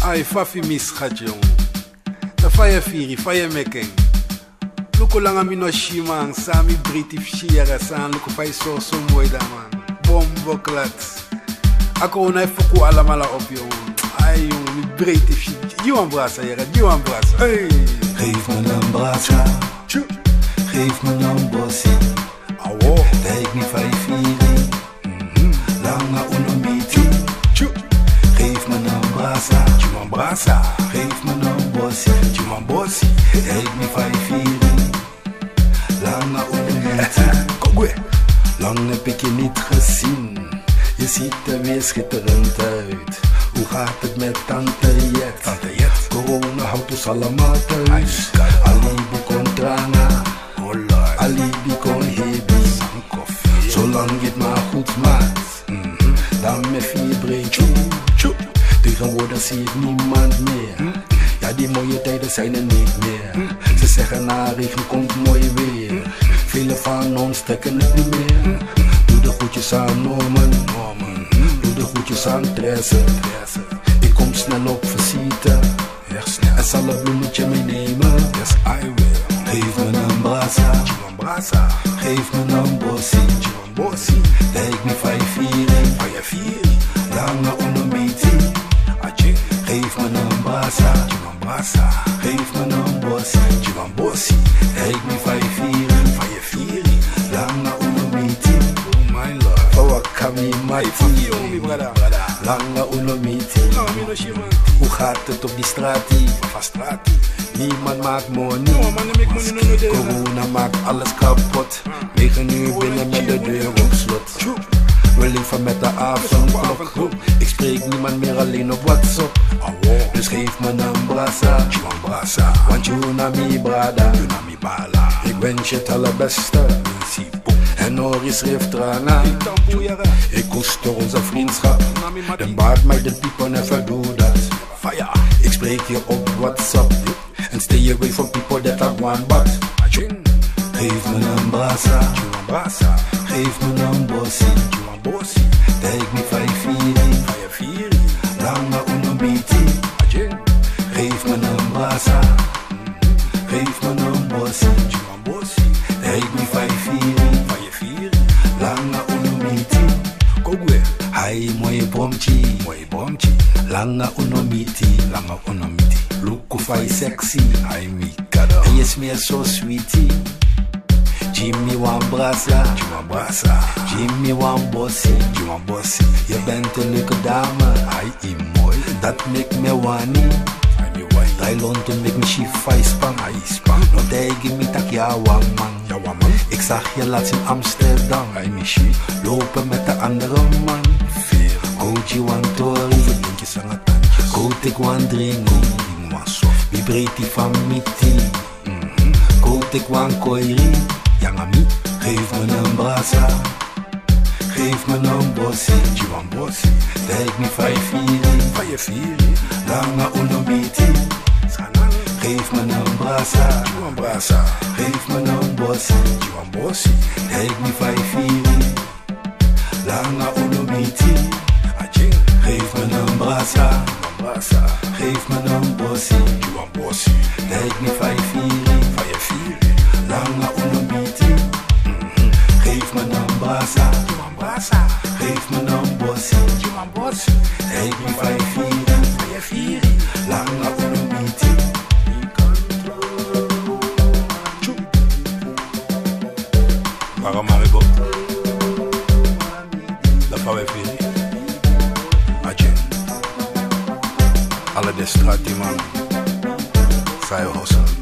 Ai fafi misgat jong. Da faya firi, faya mekeng. Luko lang amino shimang sami briti fshira san luko fai so mooi da man. Bombo klats. Ako unai fuku alamala op jong. Ai jong, mi briti fshira. Juan brasa jera, Juan brasa. Hey. Geef me een brasa. Geef me een bossie. Awo. Dijk me 5-4. Langa unomiti. Geef me een brasa. Juan brasa. Geef me een bossie. Juan bossie. Dijk me 5-4. Langa unomiti. Kogwe. Lang heb ik je niet gezien. Je ziet er weer schitterend uit. Hoe gaat het met tante Jet? Tante Jet. Corona houdt ons allemaal thuis. Alibi kon trana. Alibi kon hebi. Zolang je het maar goed maakt. Dan met 4 breed. Tegenwoordig zie ik niemand meer. Ja, die mooie tijden zijn er niet meer. Ze zeggen na regen komt mooi weer. Velen van ons trekken het niet meer. Doe de groetjes aan Norman. Doe de groetjes aan Tresse. Ik kom snel op visite. En zal een bloemetje meenemen. Yes, I will. Geef me een brasa. Geef me een bossie. Dijk me 5-4. Lange unomiti. Geef me een brasa. Geef me een bossie. Dijk me 5-4. Lange unomiti. Oh my lord. Fawakami mati. Lange unomiti. Hoe gaat het op die straatie? Niemand maakt money. Corona maakt alles kapot. 9 uur binnen met de deur op slot. We leven met de avondklok. Ik spreek niemand meer, alleen op WhatsApp. Dus geef me een brasa. Want you na mi brada. Ik wens je het allerbeste. En Norris schreef trana. Ik koester onze vriendschap. De baard maakt de people never do that. Ik spreek je op WhatsApp. And stay away from people that are one but. Geef me een brasa. Geef me een bossie. Dijk me 5-4. Lange unomiti. Geef me een brasa. Geef me een bossie. Dijk me 5-4. Lange unomiti. Hai mooi bomchi. Lange unomiti. Look fai sexy. En je smeert zo sweetie. Jimmy wan brasa. Jimmy wan bossie. Je bent een leuke dame. Dat make me wani. Thailand to make me she fai span. No degi me tak ya man. Ik zag je laatst in Amsterdam. Lopen met de andere man. Gucci wan tori. Go take one drink. Wie breed die van miti. Go take one koiri. Geef me een brasa. Geef me een bossie. Dijk me 5-4. Lange unomiti. Geef me een brasa. Geef me een bossie. Dijk me 5-4. Lange unomiti. Geef me een brasa. Geef me een bossie. Dijk me 5-4. Lange unomiti. Geef me een brasa. Geef me een bossie. Dijk me 5-4. Lange unomiti. Paramaribo. Da faya firi. Alle de straat die man. Zij hossen.